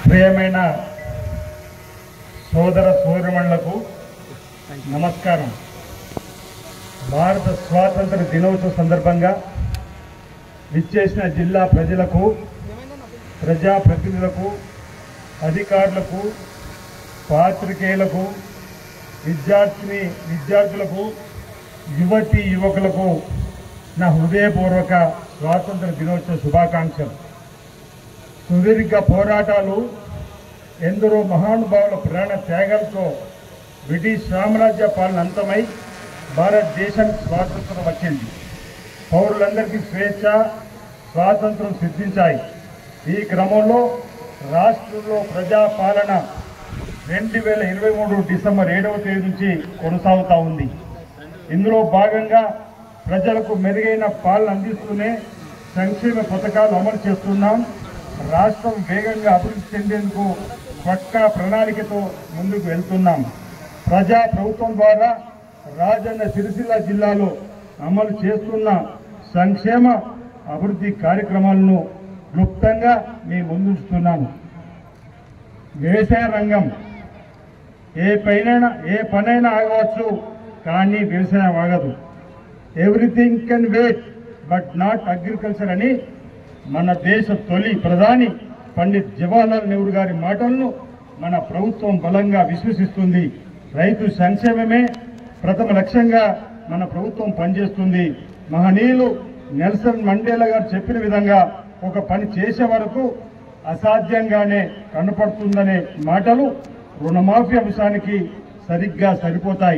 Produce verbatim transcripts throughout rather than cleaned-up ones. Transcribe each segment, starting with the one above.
ప్రియమైన సోదర సోదరిమణులకు నమస్కారం. భారత స్వాతంత్ర దినోత్సవ సందర్భంగా విచ్చేసిన జిల్లా ప్రజలకు, ప్రజాప్రతినిధులకు, అధికారులకు, పాత్రికేయులకు, విద్యార్థిని విద్యార్థులకు, యువతి యువకులకు నా హృదయపూర్వక స్వాతంత్ర దినోత్సవ శుభాకాంక్షలు. సుదీర్ఘ పోరాటాలు, ఎందరో మహానుభావుల ప్రాణ త్యాగాలతో బ్రిటిష్ సామ్రాజ్య పాలన అంతమై భారతదేశానికి స్వాతంత్రం వచ్చింది. పౌరులందరికీ స్వేచ్ఛ, స్వాతంత్రం సిద్ధించాయి. ఈ క్రమంలో రాష్ట్రంలో ప్రజాపాలన రెండు వేల ఇరవై మూడు డిసెంబర్ ఏడవ తేదీ నుంచి కొనసాగుతూ ఉంది. ఇందులో భాగంగా ప్రజలకు మెరుగైన పాలన అందిస్తూనే సంక్షేమ పథకాలు అమలు చేస్తున్నాం. రాష్ట్రం వేగంగా అభివృద్ధి చెందేందుకు పక్కా ప్రణాళికతో ముందుకు వెళ్తున్నాం. ప్రజా ప్రభుత్వం ద్వారా రాజన్న సిరిసిల్ల జిల్లాలో అమలు చేస్తున్న సంక్షేమ అభివృద్ధి కార్యక్రమాలను క్లుప్తంగా మీ ముందుంచుతున్నాను. వ్యవసాయ రంగం ఏ పైనైనా ఏ పనైనా ఆగవచ్చు, కానీ వ్యవసాయం ఆగదు. Everything can wait but not agriculture అని మన దేశ తొలి ప్రధాని పండిత్ జవహర్లాల్ నెహ్రూ గారి మాటలను మన ప్రభుత్వం బలంగా విశ్వసిస్తుంది. రైతు సంక్షేమమే ప్రథమ లక్ష్యంగా మన ప్రభుత్వం పనిచేస్తుంది. మహనీయులు నెల్సన్ మండేలా గారు చెప్పిన విధంగా ఒక పని చేసే వరకు అసాధ్యంగానే కనపడుతుందనే మాటలు రుణమాఫీ అంశానికి సరిగ్గా సరిపోతాయి.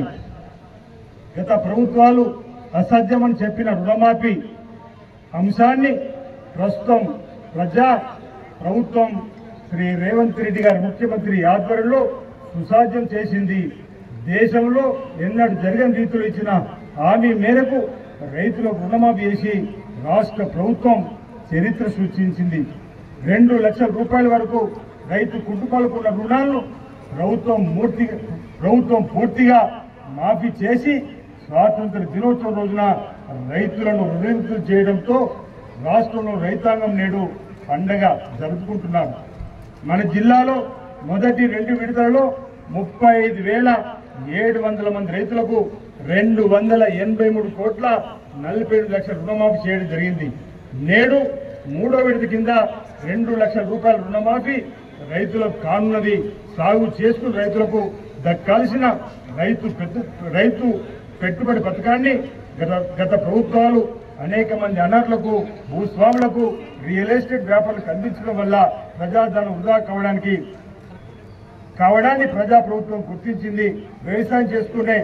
గత ప్రభుత్వాలు అసాధ్యమని చెప్పిన రుణమాఫీ అంశాన్ని ప్రస్తుతం ప్రజా ప్రభుత్వం శ్రీ రేవంత్ రెడ్డి గారి ముఖ్యమంత్రి ఆధ్వర్యంలో సుసాధ్యం చేసింది. దేశంలో ఎన్నడూ జరగని రీతిలో ఇచ్చిన హామీ మేరకు రైతులకు రుణమాఫీ చేసి రాష్ట్ర ప్రభుత్వం చరిత్ర సృష్టించింది. రెండు లక్షల రూపాయల వరకు రైతు కుటుంబాలకు ఉన్న రుణాలను ప్రభుత్వం పూర్తిగా ప్రభుత్వం పూర్తిగా మాఫీ చేసి స్వాతంత్ర దినోత్సవం రోజున రైతులను రుణముక్తులు చేయడంతో రాష్ట్రంలో రైతాంగం నేడు పండగ జరుపుకుంటున్నారు. మన జిల్లాలో మొదటి రెండు విడతలలో ముప్పై ఐదు వేల ఏడు వందల మంది రైతులకు రెండు వందల ఎనభై మూడు కోట్ల నలభై ఏడు లక్షల రుణమాఫీ చేయడం జరిగింది. నేడు మూడో విడత కింద రెండు లక్షల రూపాయల రుణమాఫీ రైతులకు కానున్నది. సాగు చేసుకున్న రైతులకు దక్కాల్సిన రైతు రైతు పెట్టుబడి పథకాన్ని గత గత ప్రభుత్వాలు అనేక మంది అనర్హులకు, భూస్వాములకు, రియల్ ఎస్టేట్ వ్యాపారులకు అందించడం వల్ల ప్రజాధనం వృధా కావడానికి కావడాన్ని ప్రజా ప్రభుత్వం గుర్తించింది. వ్యవసాయం చేసుకునే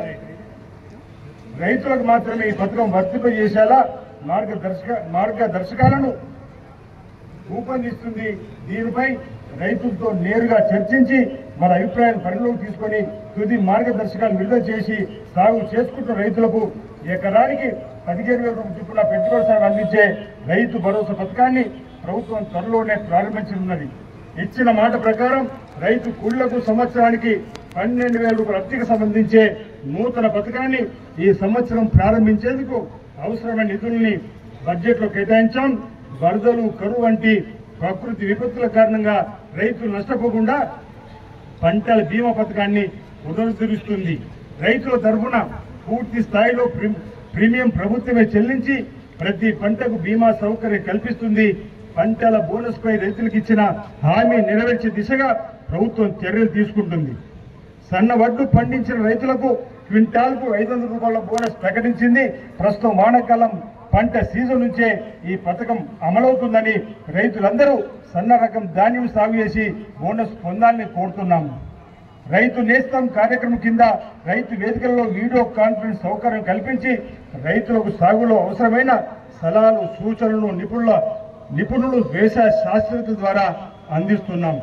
రైతులకు మాత్రమే ఈ పథకం వర్తింపజేసేలా మార్గదర్శక మార్గదర్శకాలను రూపొందిస్తుంది. దీనిపై రైతులతో నేరుగా చర్చించి మన అభిప్రాయాన్ని పరిగణలోకి తీసుకొని తుది మార్గదర్శకాలు విడుదల చేసి సాగు చేసుకుంటున్న రైతులకు ఎకరానికి పదిహేను వేల రూపాయల చొప్పున పెట్టుబడి సాయం అందించే రైతు భరోసా పథకాన్ని ప్రభుత్వం త్వరలోనే ప్రారంభించనున్నది. ఇచ్చిన మాట ప్రకారం రైతు కూలీలకు సంవత్సరానికి పన్నెండు వేల రూపాయల అద్దెకు సంబంధించే నూతన పథకాన్ని ఈ సంవత్సరం ప్రారంభించేందుకు అవసరమైన నిధుల్ని బడ్జెట్లో కేటాయించాం. వరదలు, కరువు వంటి ప్రకృతి విపత్తుల కారణంగా రైతులు నష్టపోకుండా పంటల బీమా పథకాన్ని పునరుద్ధరిస్తుంది. రైతుల తరఫున పూర్తి స్థాయిలో ప్రీమియం ప్రభుత్వమే చెల్లించి ప్రతి పంటకు బీమా సౌకర్యం కల్పిస్తుంది. పంటల బోనస్ పై రైతులకు ఇచ్చిన హామీ నెరవేర్చే దిశగా ప్రభుత్వం చర్యలు తీసుకుంటుంది. సన్న వడ్లు పండించిన రైతులకు క్వింటాల్కు ఐదు వందల రూపాయల బోనస్ ప్రకటించింది. ప్రస్తుతం వానాకాలం పంట సీజన్ నుంచే ఈ పథకం అమలవుతుందని రైతులందరూ సన్న రకం ధాన్యం సాగు చేసి బోనస్ పొందాలని కోరుతున్నాం. రైతు నేస్తం కార్యక్రమం కింద రైతు వేదికల్లో వీడియో కాన్ఫరెన్స్ సౌకర్యం కల్పించి రైతులకు సాగులో అవసరమైన సలహాలు, సూచనలను నిపుణుల నిపుణులు వ్యవసాయ శాస్త్రజ్ఞుల ద్వారా అందిస్తున్నాం.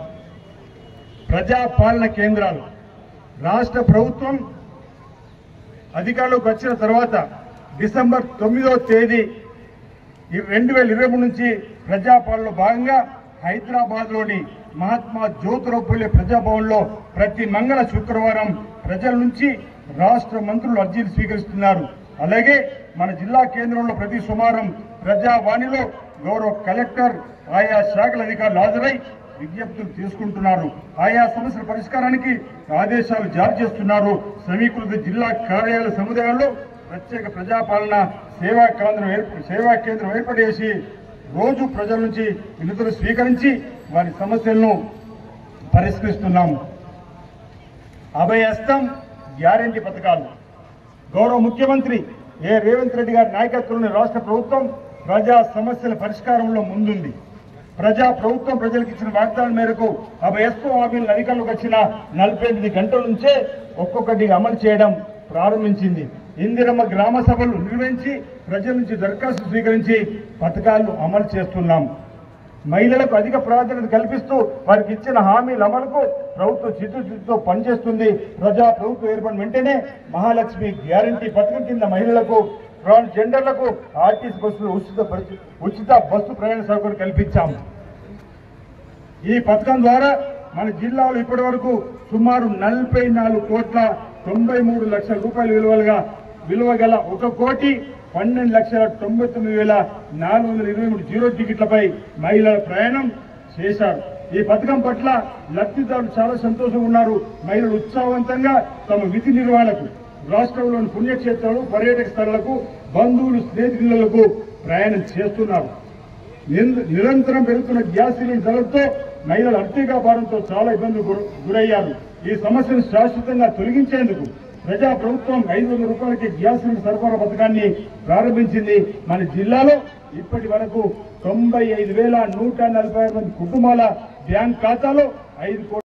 ప్రజాపాలన కేంద్రాలు రాష్ట్ర ప్రభుత్వం అధికారంలోకి వచ్చిన తర్వాత డిసెంబర్ తొమ్మిదవ తేదీ రెండు వేల ఇరవై మూడు నుంచి ప్రజాపాలనలో భాగంగా హైదరాబాద్లోని మహాత్మా జ్యోతిరావు పూలే ప్రజాభవన్లో ప్రతి మంగళ శుక్రవారం ప్రజల నుంచి రాష్ట్ర మంత్రులు అర్జీలు స్వీకరిస్తున్నారు. అలాగే మన జిల్లా కేంద్రంలో ప్రతి సోమవారం ప్రజావాణిలో గౌరవ కలెక్టర్ ఆయా శాఖల అధికారులు హాజరై విజ్ఞప్తులు తీసుకుంటున్నారు. ఆయా సమస్యల పరిష్కారానికి ఆదేశాలు జారీ చేస్తున్నారు. సమీకృత జిల్లా కార్యాలయ సముదాయాల్లో ప్రత్యేక ప్రజాపాలన సేవా కేంద్రం సేవా కేంద్రం ఏర్పాటు చేసి రోజు ప్రజల నుంచి వినతులు స్వీకరించి వారి సమస్యలను పరిష్కరిస్తున్నాము. అభయహస్తం గ్యారంటీ పథకాలు గౌరవ ముఖ్యమంత్రి ఏ రేవంత్ రెడ్డి గారి నాయకత్వంలోని రాష్ట్ర ప్రభుత్వం ప్రజా సమస్యల పరిష్కారంలో ముందుంది. ప్రజా ప్రభుత్వం ప్రజలకు ఇచ్చిన వాగ్దానం మేరకు అభయహస్తం హామీలను అధికారులకు వచ్చిన నలభై ఎనిమిది గంటల నుంచే ఒక్కొక్కటిగా అమలు చేయడం ప్రారంభించింది. ఇందిరమ్మ గ్రామ సభలు నిర్వహించి ప్రజల నుంచి దరఖాస్తు స్వీకరించి పథకాలను అమలు చేస్తున్నాం. మహిళలకు అధిక ప్రాధాన్యత కల్పిస్తూ వారికి ఇచ్చిన హామీల అమలుకు ప్రభుత్వం చిత్తశుద్ధితో పనిచేస్తుంది. ప్రజా ప్రభుత్వం ఏర్పడిన వెంటనే మహాలక్ష్మి గ్యారంటీ పథకం కింద మహిళలకు ట్రాన్స్జెండర్లకు ఆర్టీసీ బస్సులు ఉచిత ఉచిత బస్సు ప్రయాణ సౌకర్యం కల్పించాము. ఈ పథకం ద్వారా మన జిల్లాలో ఇప్పటి వరకు సుమారు నలభై నాలుగు కోట్ల తొంభై మూడు లక్షల రూపాయల విలువలుగా విలువ గల ఒక కోటి పన్నెండు లక్షల తొంభై తొమ్మిది వేల నాలుగు వందల ఇరవై మూడు జీరో టికెట్లపై మహిళల ప్రయాణం చేశారు. ఈ పథకం పట్ల లబ్ధిదారులు చాలా సంతోషంగా ఉన్నారు. మహిళలు ఉత్సాహవంతంగా తమ విధి నిర్వహణకు రాష్ట్రంలోని పుణ్యక్షేత్రాలు పర్యాటక స్థలాలకు బంధువులు స్నేహితులకు ప్రయాణం చేస్తున్నారు. నిరంతరం పెరుగుతున్న గ్యాస్ సిలిండర్ ధరలతో మహిళలు ఆర్థిక భారంతో చాలా ఇబ్బందులు గురయ్యారు. ఈ సమస్యను శాశ్వతంగా తొలగించేందుకు ప్రజా ప్రభుత్వం ఐదు వందల రూపాయలకి గ్యాస్ సిలిండర్ సరఫరా పథకాన్ని ప్రారంభించింది. మన జిల్లాలో ఇప్పటి వరకు తొంభై ఐదు వేల నూట నలభై ఐదు మంది కుటుంబాల బ్యాంక్ ఖాతాలో ఐదు కోట్ల